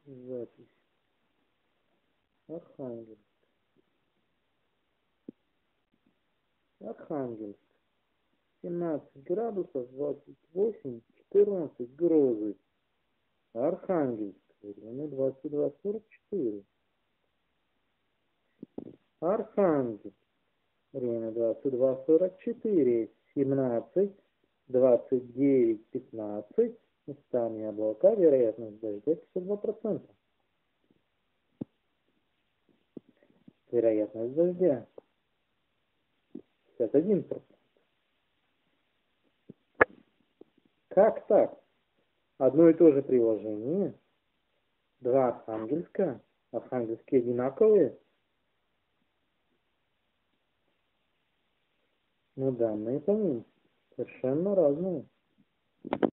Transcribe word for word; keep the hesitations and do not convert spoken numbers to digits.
Запись. Архангельск. Архангельск. семнадцать градусов, двадцать восемь, четырнадцать грозы. Архангельск. Время двадцать два сорок четыре. Архангельск. Время двадцать два сорок четыре. семнадцать, двадцать девять, пятнадцать. Местами облака. Вероятность дождя пятьдесят два процента. Вероятность дождя пятьдесят один процент. Как так? Одно и то же приложение. Два Архангельска. Архангельские одинаковые. Но данные по ним совершенно разные.